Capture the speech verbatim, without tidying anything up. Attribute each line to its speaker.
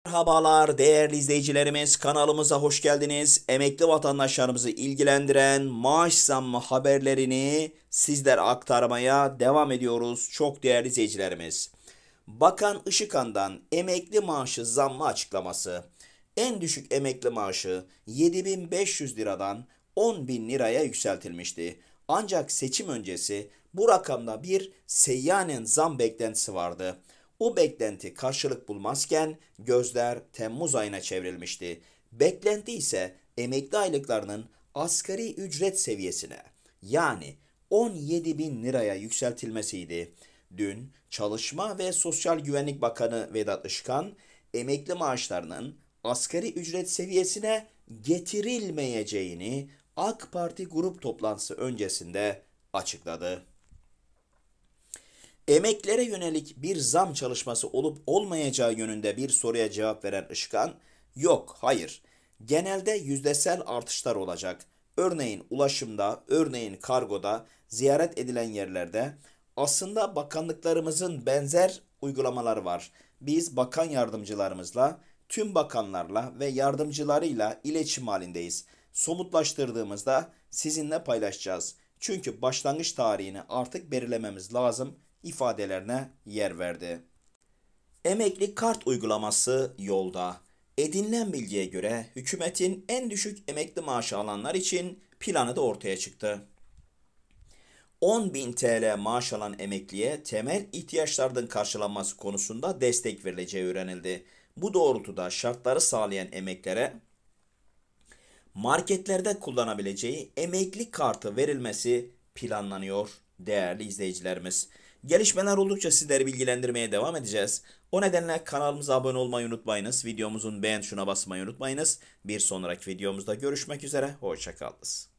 Speaker 1: Merhabalar değerli izleyicilerimiz, kanalımıza hoş geldiniz. Emekli vatandaşlarımızı ilgilendiren maaş zammı haberlerini sizlere aktarmaya devam ediyoruz çok değerli izleyicilerimiz. Bakan Işıkhan'dan emekli maaşı zammı açıklaması. En düşük emekli maaşı yedi bin beş yüz liradan on bin liraya yükseltilmişti. Ancak seçim öncesi bu rakamda bir seyyanen zam beklentisi vardı. O beklenti karşılık bulmazken gözler Temmuz ayına çevrilmişti. Beklenti ise emekli aylıklarının asgari ücret seviyesine, yani on yedi bin liraya yükseltilmesiydi. Dün Çalışma ve Sosyal Güvenlik Bakanı Vedat Işıkhan, emekli maaşlarının asgari ücret seviyesine getirilmeyeceğini AK Parti grup toplantısı öncesinde açıkladı. Emeklere yönelik bir zam çalışması olup olmayacağı yönünde bir soruya cevap veren Işıkhan, yok, hayır, genelde yüzdesel artışlar olacak. Örneğin ulaşımda, örneğin kargoda, ziyaret edilen yerlerde aslında bakanlıklarımızın benzer uygulamaları var. Biz bakan yardımcılarımızla, tüm bakanlarla ve yardımcılarıyla iletişim halindeyiz. Somutlaştırdığımızda sizinle paylaşacağız. Çünkü başlangıç tarihini artık belirlememiz lazım ifadelerine yer verdi. Emekli kart uygulaması yolda. Edinilen bilgiye göre hükümetin en düşük emekli maaşı alanlar için planı da ortaya çıktı. on bin T L maaş alan emekliye temel ihtiyaçlarının karşılanması konusunda destek verileceği öğrenildi. Bu doğrultuda şartları sağlayan emeklilere marketlerde kullanabileceği emekli kartı verilmesi planlanıyor değerli izleyicilerimiz. Gelişmeler oldukça sizleri bilgilendirmeye devam edeceğiz. O nedenle kanalımıza abone olmayı unutmayınız. Videomuzun beğen tuşuna basmayı unutmayınız. Bir sonraki videomuzda görüşmek üzere. Hoşça kalınız.